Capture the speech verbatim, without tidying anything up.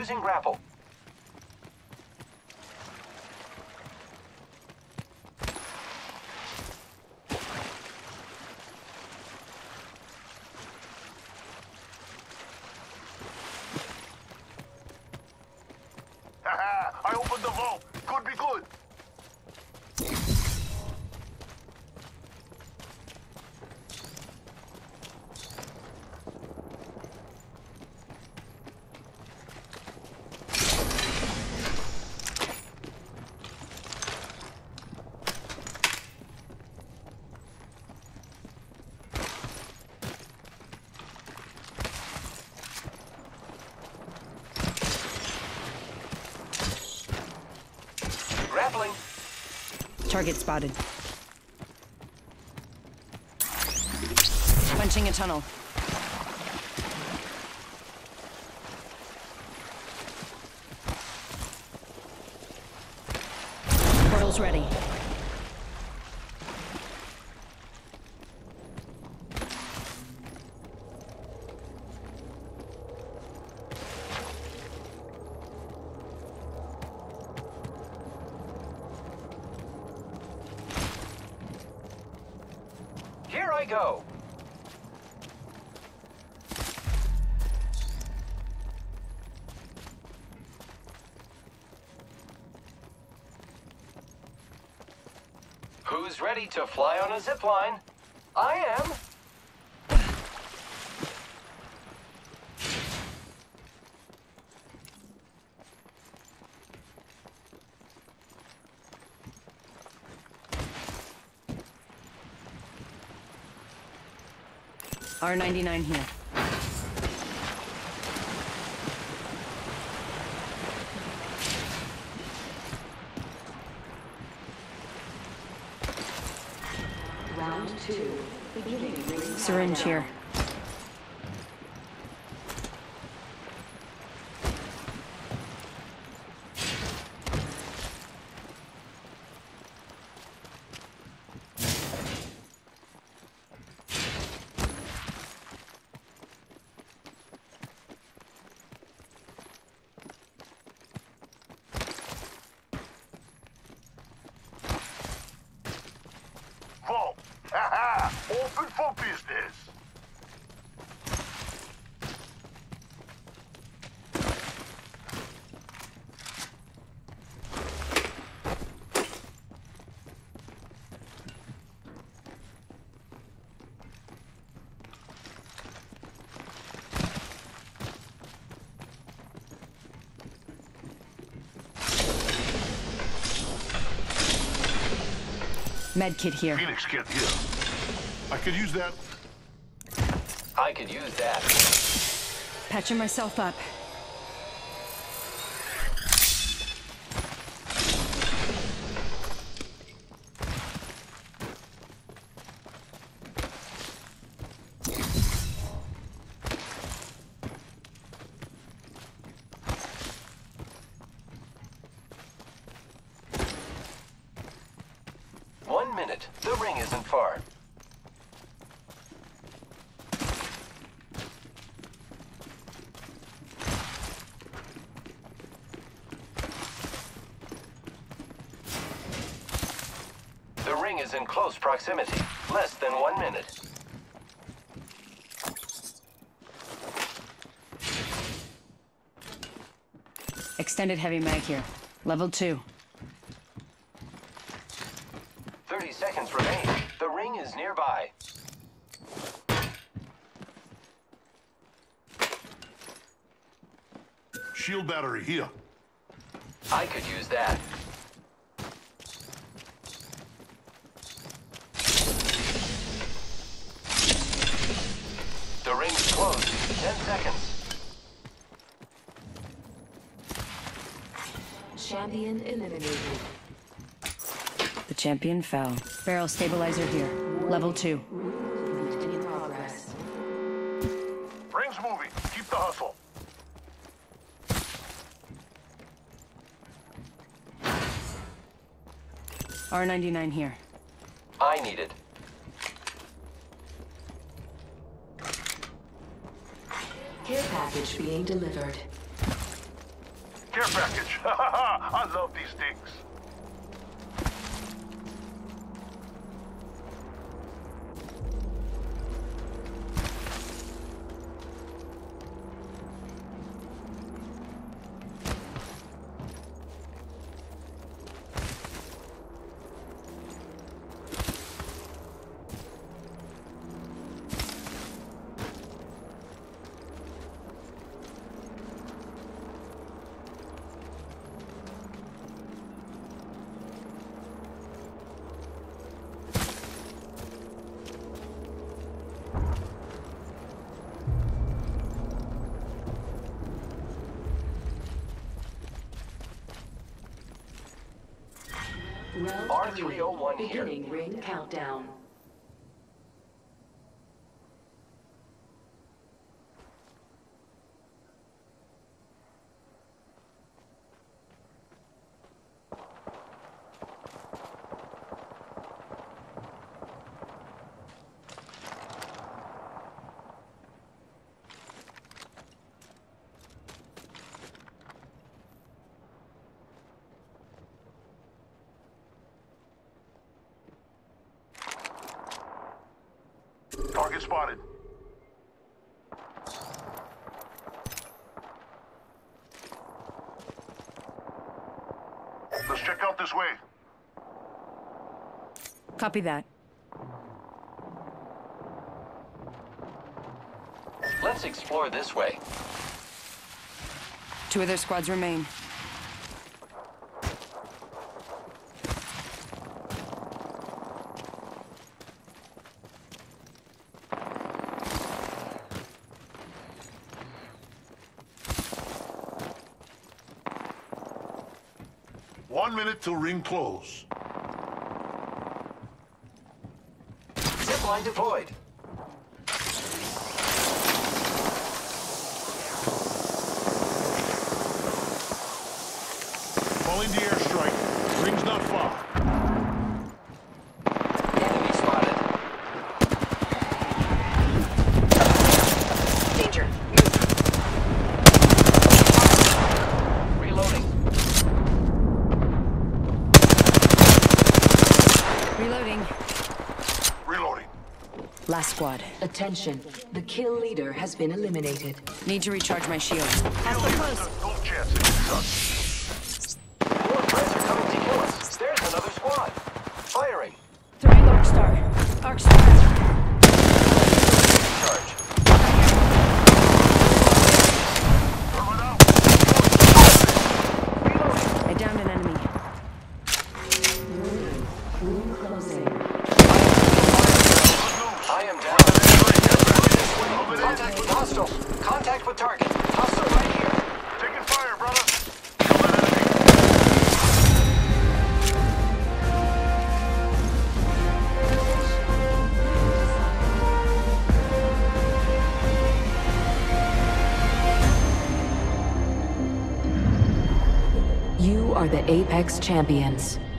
Using grapple. I opened the vault. Could be good. Grappling. Target spotted. Punching a tunnel. Portal's ready. Here I go. Who's ready to fly on a zipline? I am. R ninety-nine here. Round two. Beginning ring Syringe here. Vault. Haha. Open for business. Medkit here. Phoenix kit here. I could use that. I could use that. Patching myself up. One minute. The ring isn't far. The ring is in close proximity. Less than one minute. Extended heavy mag here. Level two. thirty seconds remain. The ring is nearby. Shield battery here. I could use that. The ring's closed. Ten seconds. Champion eliminated. The champion fell. Barrel stabilizer here. Level two. Movement in progress. Ring's moving. Keep the hustle. R ninety-nine here. I need it. Care package being delivered. Care package. I love these things. Round R three, three oh one here. beginning ring countdown. Target spotted. Let's check out this way. Copy that. Let's explore this way. Two other squads remain. One minute till ring close. Zipline deployed. Calling the airstrike. Ring's not far. Enemy spotted. Danger. Reloading. Reloading. Reloading. Last squad. Attention, the kill leader has been eliminated. Need to recharge my shield. Kill leader stood no chance against us. More friends are coming to kill us. There's another squad. Firing. Throwing Arc Star. Arc Star. Charge. Thermite out. I downed an enemy. Room closing. I am down. Contact with hostile. Contact with target. Hostile right here. Taking fire, brother. Kill that enemy. You are the Apex champions.